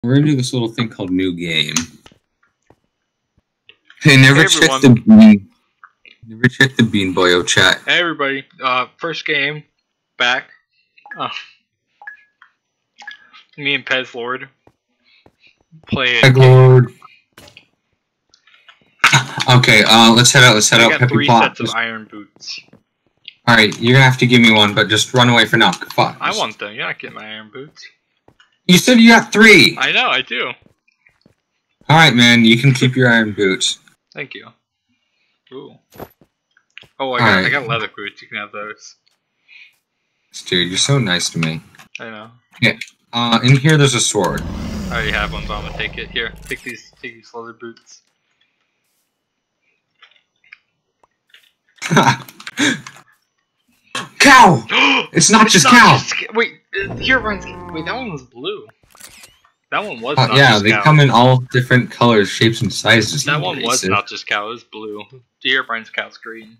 We're gonna do this little thing called new game. Hey, never Hey, check the bean. Never check the Bean Boyo chat. Hey everybody, first game, back. Me and Pez Lord play it. Peg Lord. Okay, let's head out. Let's head I out. got Peppy 3 Plot. sets of iron boots. Alright, you're gonna have to give me one, but just run away for now. Fuck. I want them. You're not getting my iron boots. You said you got 3. I know, I do. Alright, man, you can keep your iron boots. Thank you. Ooh. Oh, I Alright. got leather boots. You can have those. Dude, you're so nice to me. I know. In here there's a sword. I already have one, but I'm gonna take it. Here, take these leather boots. Cow! It's not just cow! Wait, here runs. Wait, that one was blue. That one was not yeah, just they cow. come in all different colors, shapes, and sizes. That one was racist. not just cow, it was blue. Herebrand's cow's green.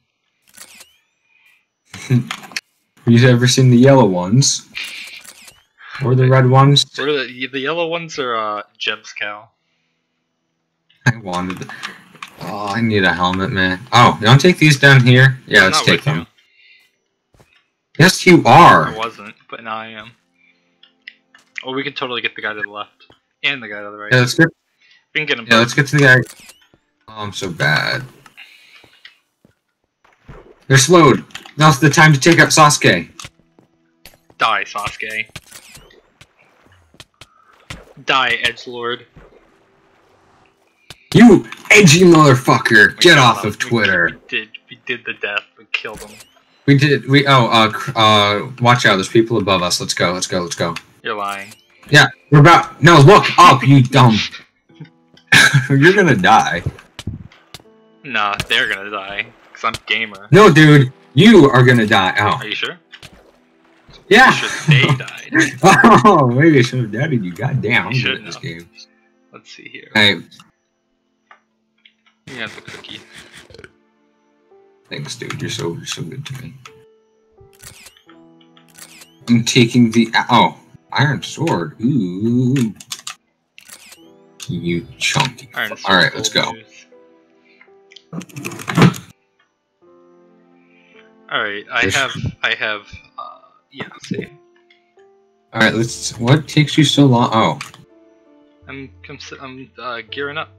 You ever seen the yellow ones? Or the red ones? What are the yellow ones are Jeb's cow. I wanted. Oh, I need a helmet, man. Oh, you want to take these down here? Yeah, I'm let's not take with them. you. Yes, you I are. wasn't, but now I am. Oh, we can totally get the guy to the left. And the guy to the right. Yeah, let's get. We can get him Yeah, both. let's get to the guy. Oh, I'm so bad. They're slowed. Now's the time to take out Sasuke. Die, Sasuke. Die, Edgelord. You edgy motherfucker! Get off of Twitter. We did the death. We killed him. Watch out, there's people above us. Let's go, let's go, let's go. You're lying. Yeah, we're about. No, look up, you dumb. You're gonna die. Nah, they're gonna die. Because I'm gamer. No, dude, you are gonna die. Are Oh. you sure? Yeah. You should they died. Oh, maybe I should have doubted you. Goddamn, I'm You good should at this know. game. Let's see here. Hey, You have the cookie. thanks, dude. You're so good to me. I'm taking the iron sword. Ooh, you chunky. Iron All right, let's go. Alright, I have, yeah, let's see. All right, let's. What takes you so long? Oh, I'm gearing up.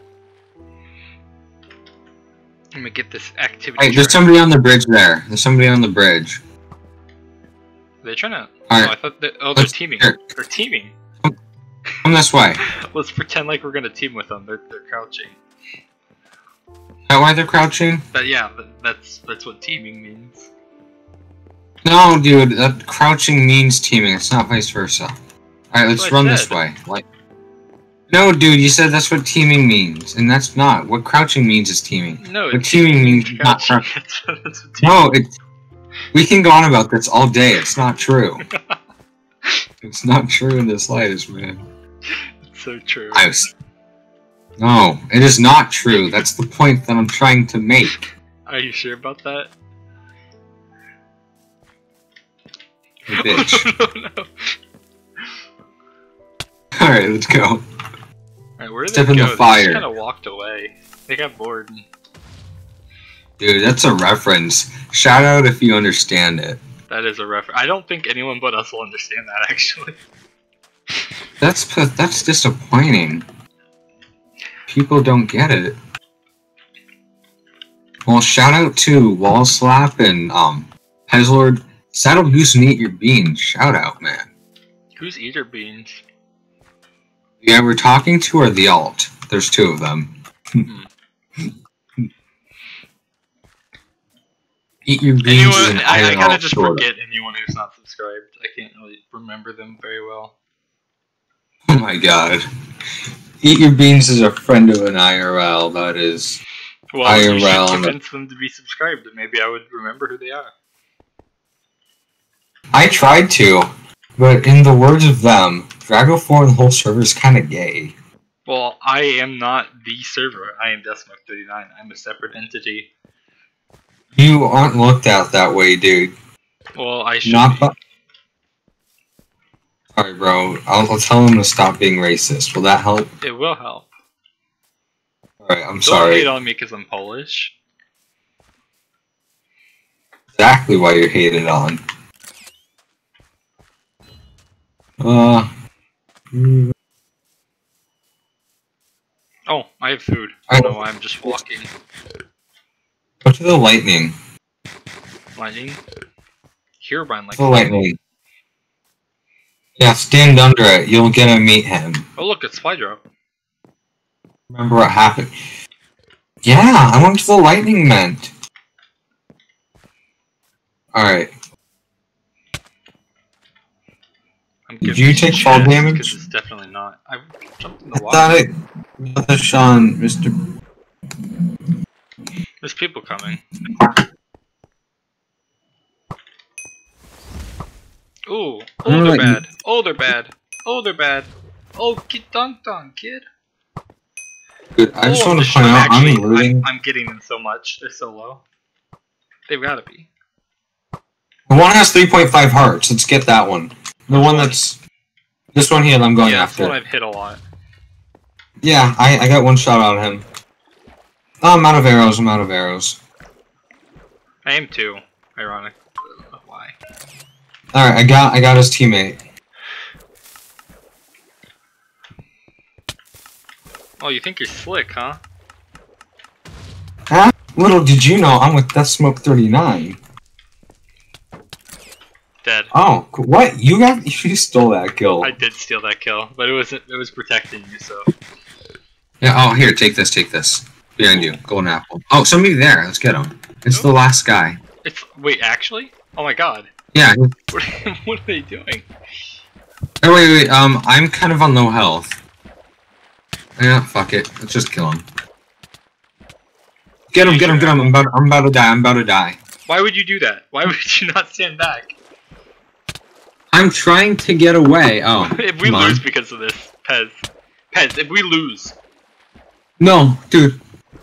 I'm gonna get this activity. hey, there's track. somebody on the bridge there. There's somebody on the bridge. They're trying to. All Oh, right, I thought that. Oh, they're let's- teaming. here. They're teaming. come this way. Let's pretend like we're gonna team with them. They're crouching. That why they're crouching? But yeah, that's what teaming means. No, dude, that crouching means teaming. It's not vice versa. All right, let's That's what I run this said. way. Like, no, dude, you said that's what teaming means, and that's not what crouching means. Is teaming? No, What teaming means is not crouching. crouching. That's what teaming No, it's. We can go on about this all day. It's not true. It's not true in the slightest, man. It's so true. No, it is not true. That's the point that I'm trying to make. Are you sure about that? You bitch. no. Alright, let's go. Alright, where did Step they in go? the They fire. just kind of walked away. They got bored. Dude, that's a reference. Shout out if you understand it. That is a reference. I don't think anyone but us will understand that, actually. That's disappointing. People don't get it. Well, shout out to Wall Slap and Hezlord. Saddle Goose and Eat Your Beans. Shout out, man. Who's Eater Beans? Yeah, we're talking to or the alt. There's 2 of them. Eat Your Beans is Anyone, an I iron kind of alt just sword. forget anyone who's not subscribed. I can't really remember them very well. Oh my god. Eat Your Beans is a friend of an IRL, that is. Well, you should IRL. convince them to be subscribed, and maybe I would remember who they are. I tried to, but in the words of them, Drago4 and the whole server is kinda gay. Well, I am not the server. I am Deathmark39. I'm a separate entity. You aren't looked at that way, dude. Well, I should Not be. bu- Alright, bro. I'll tell him to stop being racist. Will that help? It will help. Alright, I'm Don't sorry. hate on me because I'm Polish. Exactly why you're hated on. Oh, I have food. I don't know why I'm just walking. Go to the lightning. Lightning? Herobrine like The lightning. Yeah, stand under it. You'll get to meet him. Oh look, it's Fly Drop. Remember what happened? Yeah, I went to the lightning vent. Alright. Did you take fall damage? Because it's definitely not. I jumped in the I water. thought it was Sean, Mr. There's people coming. Ooh. Oh, they're bad. Oh, they're bad. Oh, they're bad. Oh, get dunked on, kid. Dude, I just want to point out, I'm getting them so much. They're so low. They've got to be. The one has 3.5 hearts. Let's get that one. The one that's... This one here I'm going after. Yeah, that's one I've hit a lot. Yeah, I got one shot on him. Oh, I'm out of arrows. I'm out of arrows. I am too. Ironic. I don't know why. Alright, I got his teammate. Oh, you think you're slick, huh? Huh? Little did you know, I'm with Deathsmoke 39. Dead. Oh, what? You stole that kill. I did steal that kill, but it was protecting you, so. Yeah, oh, here, take this. Behind you, golden apple. Oh, somebody there, let's get him. It's the last guy. Wait, actually? Oh my god. Yeah. What are they doing? Oh, wait, I'm kind of on low health. Yeah, fuck it, let's just kill him. Get him, I'm about to die. Why would you do that? Why would you not stand back? I'm trying to get away. Oh, if we lose because of this, Pez, if we lose. No, dude.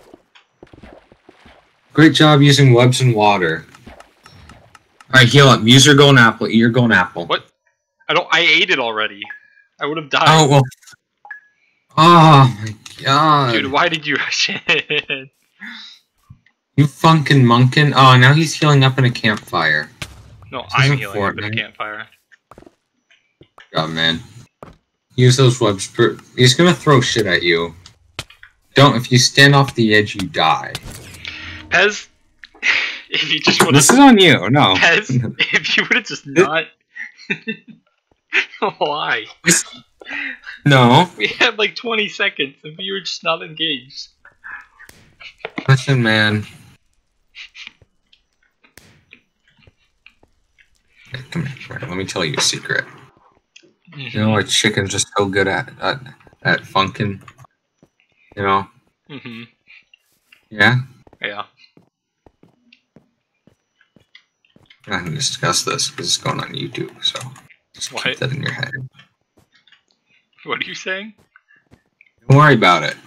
Great job using webs and water. Alright, heal up. Use your golden apple. Eat your golden apple. What? I ate it already. I would have died. Oh, well. Oh, my god. Dude, why did you rush in? You funkin' munkin'. Oh, now he's healing up in a campfire. No, I'm healing up in a campfire. God, man. Use those webs. He's gonna throw shit at you. Don't. If you stand off the edge, you die. Pez, if you just would This is on you, no. Pez, if you would have just not... Why? No. We had like 20 seconds and you were just not engaged. Listen, man. Hey, come here. Let me tell you a secret. You know why chicken's just so good at funkin'? You know? Mm-hmm. Yeah? Yeah. I can discuss this because it's going on YouTube, so just keep that in your head. What are you saying? Don't worry about it.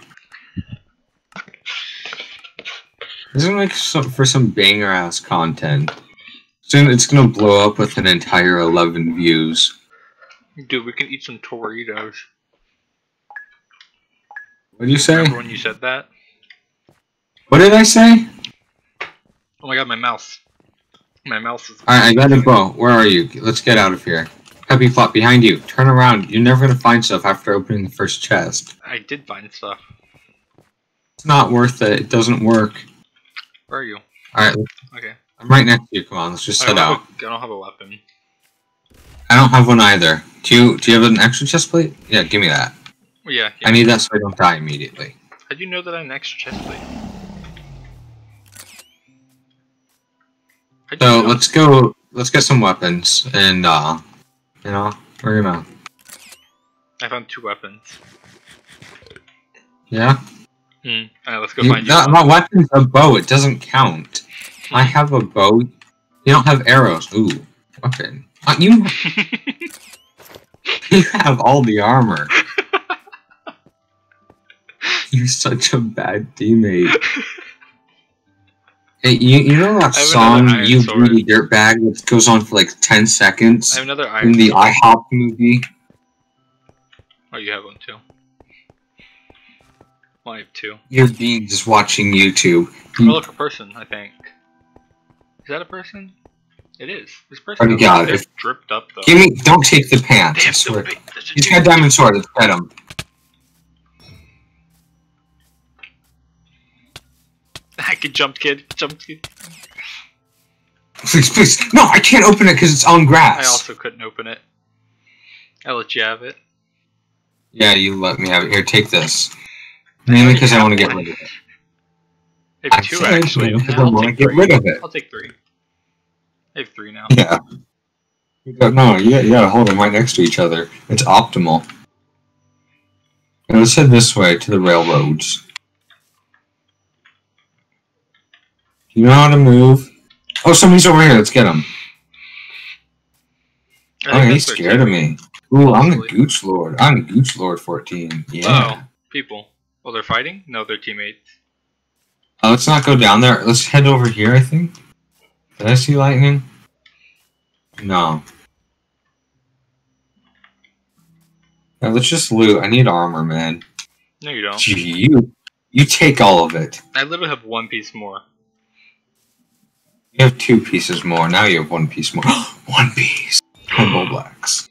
This is like for some banger ass content. Soon it's gonna blow up with an entire 11 views. Dude, we can eat some Doritos. What did you say? Remember when you said that? What did I say? Oh my god, my mouse. My mouse is... Alright, I got a bow. Where are you? Let's get out of here. Happy Flop, behind you. Turn around. You're never gonna find stuff after opening the first chest. I did find stuff. It's not worth it. It doesn't work. Where are you? Alright. Okay. I'm right next to you. Come on, let's just set out. I don't have a weapon. I don't have one either. Do you have an extra chest plate? Yeah, give me that. Yeah. I need that so I don't die immediately. How'd you know that I had an extra chest plate? So let's go. Let's get some weapons, and you know, we're gonna. I found 2 weapons. Yeah. Alright, let's go find you. My weapon's a bow. It doesn't count. I have a bow. You don't have arrows. Ooh, weapon. You. You have all the armor. You're such a bad teammate. Hey, you know that song, You Greedy Dirtbag, that goes on for like 10 seconds? I have another iron in the IHOP movie? Oh, you have one too. Well, I have two. Your being just watching YouTube. Oh, look, a person, I think. Is that a person? It is. This person. Oh my god. They're dripped up, though. Give me. Don't take the pants. I swear. He's got a diamond sword. Let's get him. Good jump, kid. Jump, kid. Please, please. No, I can't open it because it's on grass. I also couldn't open it. I let you have it. Yeah, you let me have it. Here, take this. Mainly because I want to get rid of it. I have two, actually. Because I want to get rid of it. I'll take three. I have three now. Yeah. No, you gotta hold them right next to each other. It's optimal. Now let's head this way to the railroads. You know how to move? Oh, somebody's over here. Let's get him. Oh, he's scared of me. Ooh, I'm the Gooch Lord. I'm Gooch Lord 14. Yeah. Oh, people. Well, they're fighting? No, they're teammates. Let's not go down there. Let's head over here, I think. Did I see lightning? No. Now, let's just loot. I need armor, man. No, you don't. Gee, you take all of it. I literally have one piece more. You have 2 pieces more. Now you have 1 piece more. 1 piece. Purple blacks.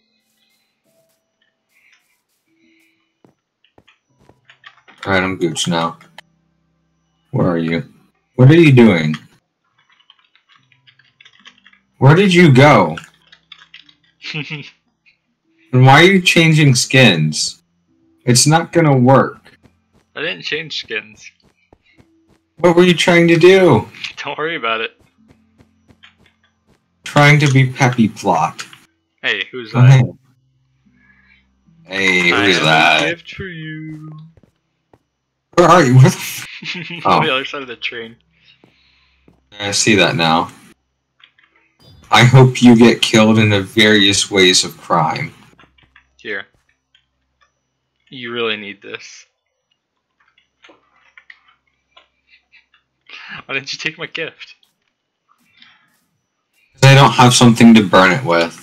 Alright, I'm Gooch now. Where are you? What are you doing? Where did you go? And why are you changing skins? It's not gonna work. I didn't change skins. What were you trying to do? Don't worry about it. Trying to be Peppy Plot. Hey, who's that? Hey, I who's have that? a gift for you. Where are you? Where the On the other side of the train. I see that now. I hope you get killed in the various ways of crime. Here. You really need this. Why didn't you take my gift? I don't have something to burn it with.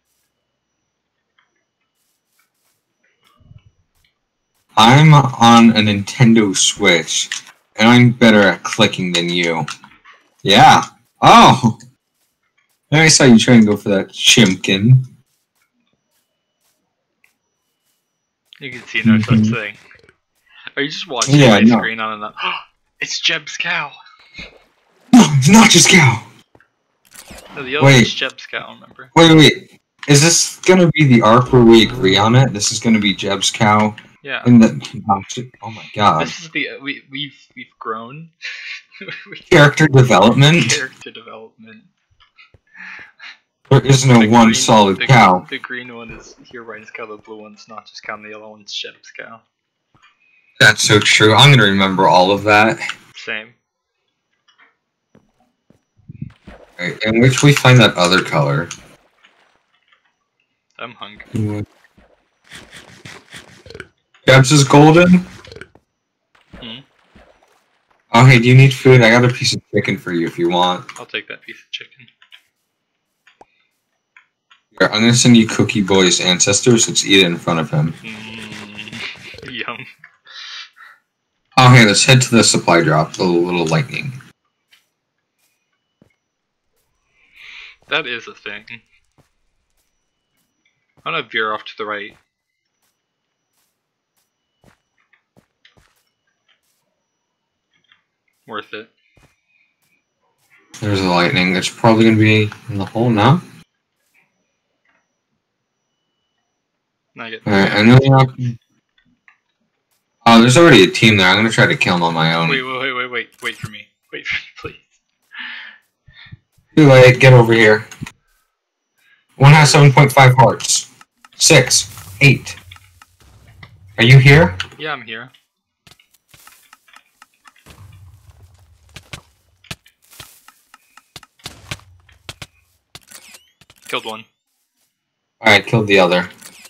I'm on a Nintendo Switch, and I'm better at clicking than you. Yeah. Oh! I saw you trying to go for that chimkin. You can see no such thing. Are you just watching my screen on and on? It's Jeb's cow! No, it's not just cow! No, the other one's Jeb's cow, remember? Wait. Is this gonna be the arc where we agree on it? This is gonna be Jeb's cow? Yeah. And oh my god. This is the we've grown. Character development. Character development. There is no one solid cow. The green one is Herobrine's cow. The blue one's not just cow. And the yellow one's Jeb's cow. That's so true. I'm gonna remember all of that. Same. Right, in which we find that other color. I'm hungry. Jeb's is golden? Hmm? Oh, hey, do you need food? I got a piece of chicken for you if you want. I'll take that piece of chicken. Here, I'm gonna send you Cookie Boy's ancestors. Let's eat it in front of him. Yum. Oh, hey, let's head to the supply drop. The little lightning. That is a thing. I'm gonna veer off to the right. Worth it. There's the lightning. It's probably gonna be in the hole now. Now I get Alright, and then oh, there's already a team there. I'm gonna try to kill them on my own. Wait for me. Wait for me, please. Too late, get over here. One has 7.5 hearts. 6. 8. Are you here? Yeah, I'm here. Killed one. Alright, killed the other.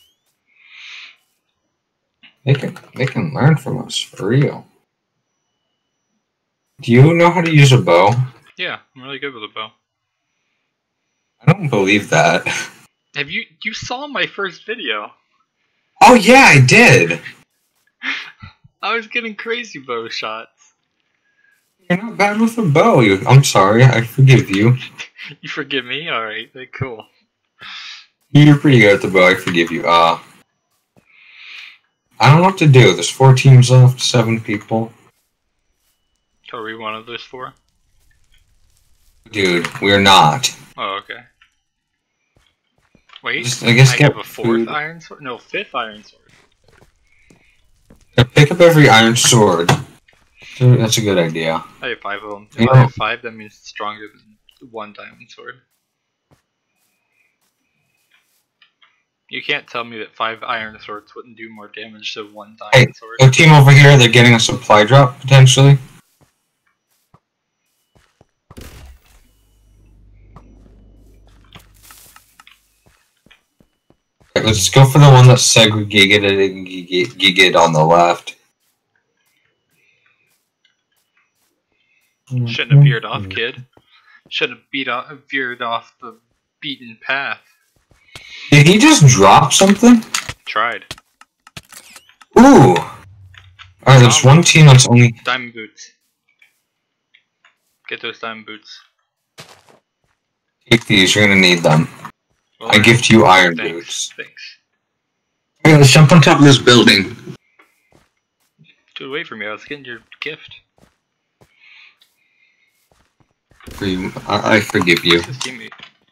They can learn from us, for real. Do you know how to use a bow? Yeah, I'm really good with a bow. I don't believe that. You saw my first video. Oh yeah, I did. I was getting crazy bow shots. You're not bad with a bow. I'm sorry. I forgive you. You forgive me? Alright, cool. You're pretty good at the bow. I forgive you. I don't know what to do. There's 4 teams left, 7 people. Are we one of those 4? Dude, we're not. Oh, okay. Wait, I guess have a 4th iron sword? No, 5th iron sword. Yeah, pick up every iron sword. That's a good idea. I have 5 of them. If I have 5, that means it's stronger than 1 diamond sword. You can't tell me that 5 iron swords wouldn't do more damage to 1 diamond sword. The team over here, they're getting a supply drop, potentially. Right, let's go for the one that's segregated on the left. Shouldn't have veered off, kid. Should have veered off the beaten path. Did he just drop something? Tried. Ooh! Alright, there's one team that's only... Diamond boots. Get those diamond boots. Take these, you're gonna need them. Well, I gift you iron boots. Thanks. Alright, let's jump on top of this building. Dude, wait for me, I was getting your gift. For you, I forgive you. This teammate.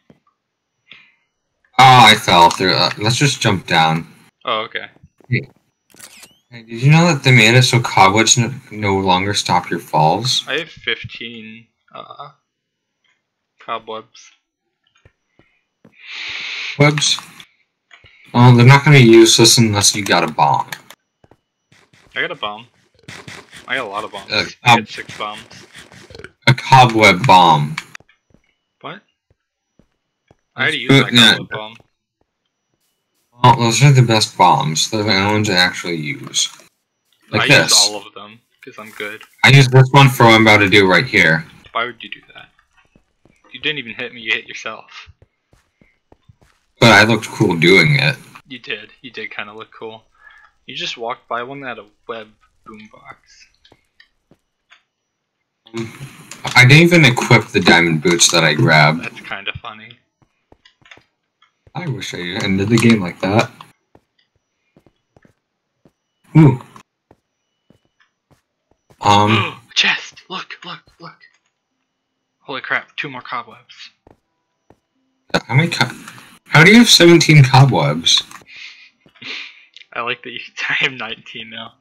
Oh, I fell through. Let's just jump down. Oh, okay. Hey, did you know that they made it so cobwebs no longer stop your falls? I have 15 cobwebs. Webs? Oh, they're not going to be useless unless you got a bomb. I got a bomb. I got a lot of bombs. I got 6 bombs. A cobweb bomb. What? I already used my cobweb bomb. Well, those are the best bombs. They're the only ones I actually use. Like I this. used all of them, because I'm good. I used this one for what I'm about to do right here. Why would you do that? You didn't even hit me, you hit yourself. But I looked cool doing it. You did. You did kind of look cool. You just walked by one that had a web boombox. I didn't even equip the diamond boots that I grabbed. That's kind of funny. I wish I ended the game like that. Ooh. Chest! Look! Holy crap, 2 more cobwebs. How do you have 17 cobwebs? I like that I have 19 now.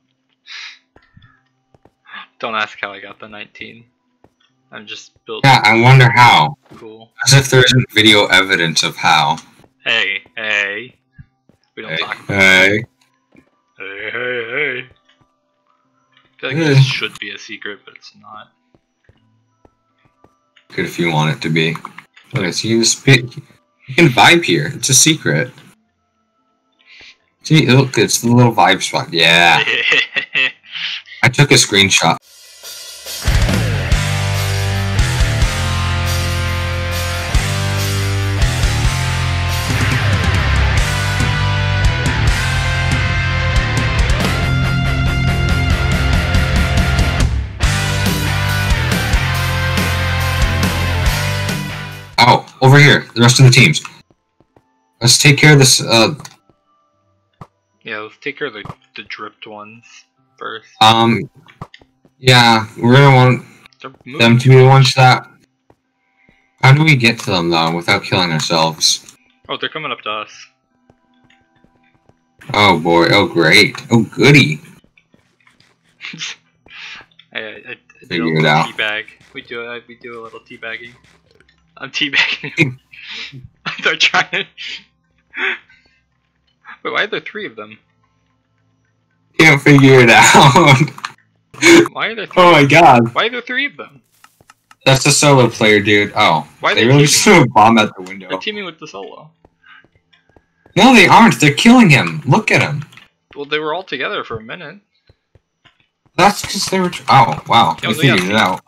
Don't ask how I got the 19. I'm just building. Yeah, I wonder how. Cool. As if there isn't video evidence of how. Hey. We don't talk about Hey. Hey. I feel like this should be a secret, but it's not. Good if you want it to be. Okay, so you can vibe here. It's a secret. See, look, it's the little vibe spot. Yeah. I took a screenshot. Oh, over here, the rest of the teams. Let's take care of this, Yeah, let's take care of the dripped ones first. Yeah, we're gonna want them to be the ones that... How do we get to them, though, without killing ourselves? Oh, they're coming up to us. Oh, boy. Oh, great. Oh, goody. I did Figure a it out. teabag. We do a little teabagging. I'm teabagging. They're trying to... Wait, why are there 3 of them? Can't figure it out. Why are there 3? Oh my god. Why are there 3 of them? That's a solo player, dude. Oh. Why they really just threw a bomb at the window. They're teaming with the solo. No, they aren't. They're killing him. Look at him. Well, they were all together for a minute. That's because they were... Oh, wow. Yo, They figured it out.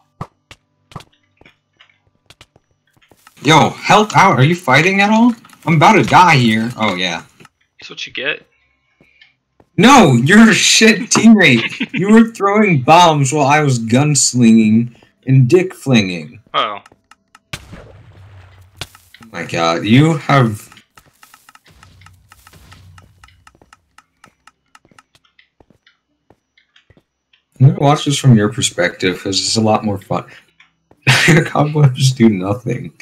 Yo, help out. Are you fighting at all? I'm about to die here. Oh, yeah. That's what you get. No, you're a shit teammate. You were throwing bombs while I was gunslinging and dick flinging. Oh. Oh my god, you have... I'm gonna watch this from your perspective, because it's a lot more fun. Cobwebs do nothing.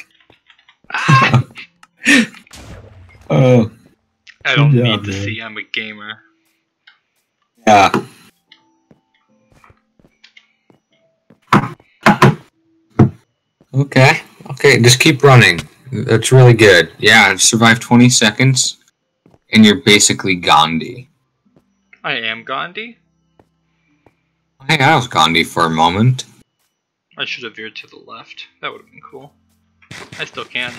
Oh. I don't need to see I'm a gamer. Yeah. Okay. Okay, just keep running. That's really good. Yeah, survive 20 seconds, and you're basically Gandhi. I am Gandhi? Hey, I was Gandhi for a moment. I should have veered to the left. That would have been cool. I still can.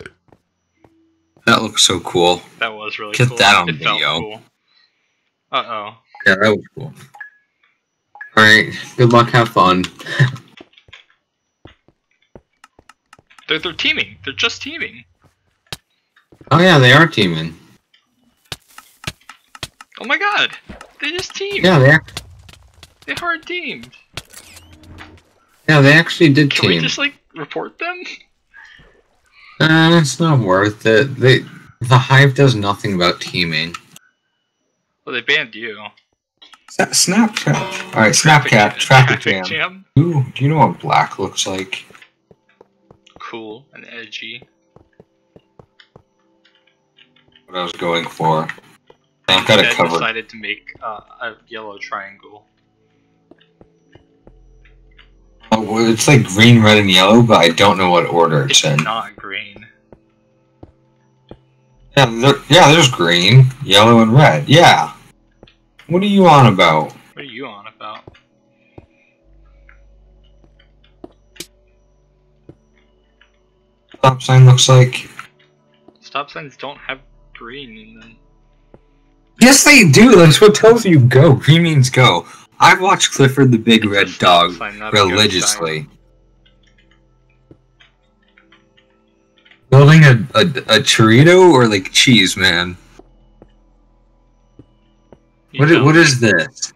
That looks so cool. That was really cool. Get that on it video. Felt cool. Uh-oh. Yeah, that was cool. Alright, good luck, have fun. They're teaming. They're just teaming. Oh yeah, they are teaming. Oh my god! They just teamed! Yeah, they hard teamed. Yeah, they actually did Can team. we just, like, report them? It's not worth it. The Hive does nothing about teaming. Well, they banned you. Snapchat. Alright, Snapchat. Traffic jam. Ooh, do you know what black looks like? Cool and edgy. What I was going for. I've got it covered. I decided to make a yellow triangle. Oh, well, it's like green, red, and yellow, but I don't know what order it's in. It's not green. Yeah, there's green, yellow, and red. Yeah. What are you on about? What are you on about? Stop sign looks like... Stop signs don't have green in them. Yes, they do. That's what tells you go. Green means go. I've watched Clifford the Big Red Dog religiously. Building a Chorito or like cheese, man? What is this?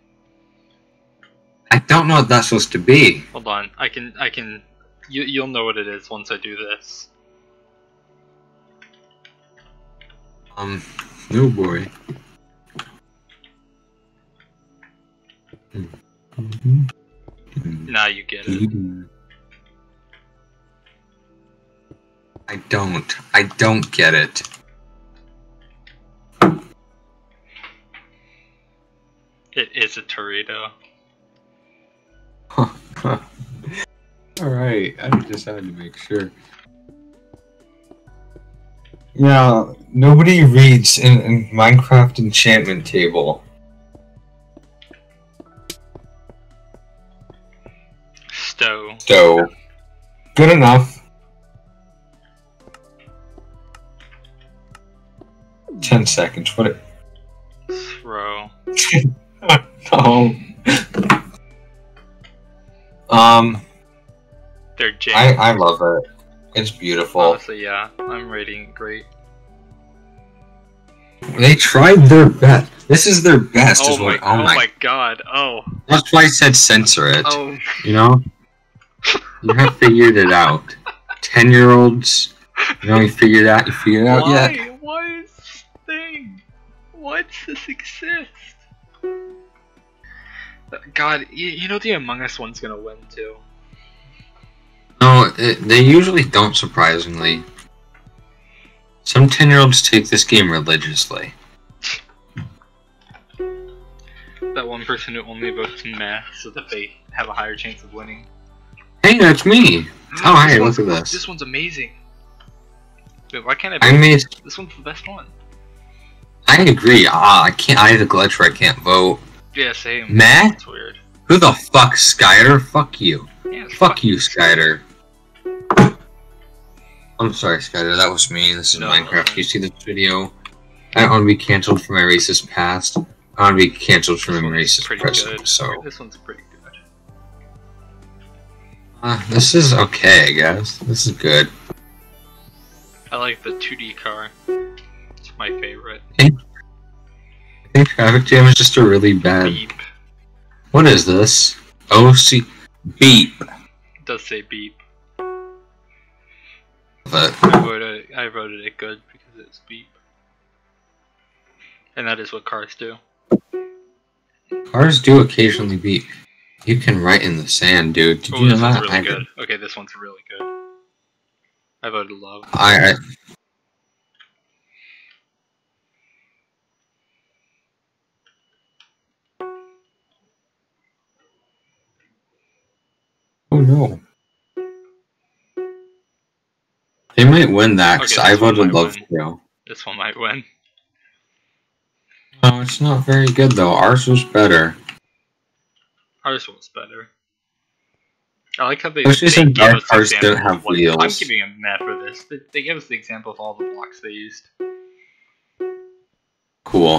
I don't know what that's supposed to be. Hold on, I can. You'll know what it is once I do this. No boy. Now you get it. I don't get it. It is a Torito. Alright, I just had to make sure. Yeah, nobody reads in Minecraft enchantment table. Stow. Good enough. 10 seconds. What it... Throw. No. They're jammed. I love it. It's beautiful. Honestly, yeah. I'm rating it great. They tried their best. This is their best. Oh my god. Oh. That's why I said censor it. Oh. You know? You have figured it out. 10-year-olds. You know, you figured out yet? Why is this thing? Why does this exist? God, you know the Among Us one's gonna win too. No, they usually don't, surprisingly. Some 10-year-olds take this game religiously. That one person who only votes meh so that they have a higher chance of winning. Hey, that's me! Oh, hey, look at this. This one's amazing. Wait, why can't I made... This one's the best one. I agree. I can't. I have a glitch where I can't vote. Yeah, same. Meh? That's weird. Who the fuck, Skyder? Fuck you. Yeah, fuck you, Skyder. I'm sorry, Skyder. That was me. This is Minecraft. You see this video? I don't want to be cancelled for my racist past. I want to be cancelled for my racist present. Good. So this one's pretty good. this is okay, I guess. This is good. I like the 2D car. It's my favorite. I think traffic jam is just a really bad... Beep. What is this? OC... Beep. It does say beep. But... I voted it good because it's beep. And that is what cars do. Cars do occasionally beep. You can write in the sand, dude. Did you know that? This one's really good. Okay, this one's really good. I voted love. Oh no. They might win that because I voted love too. This one might win. No, it's not very good though. Ours was better. Ours was better. I like how they gave us cars don't have wheels. I'm giving them mad for this. They gave us the example of all the blocks they used. Cool.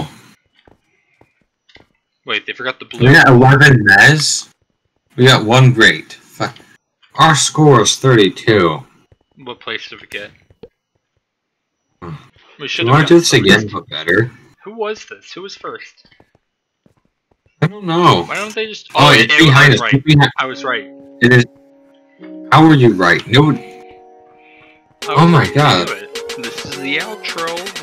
Wait, they forgot the blue. We got 11 mez. We got 1 great. Fuck. Our score is 32. What place did we get? We should want to do this again, but better. Who was this? Who was first? I don't know. Why don't they just... Oh, it's behind us. Right. I was right. It is. How were you right? No. Oh my god. This is the outro.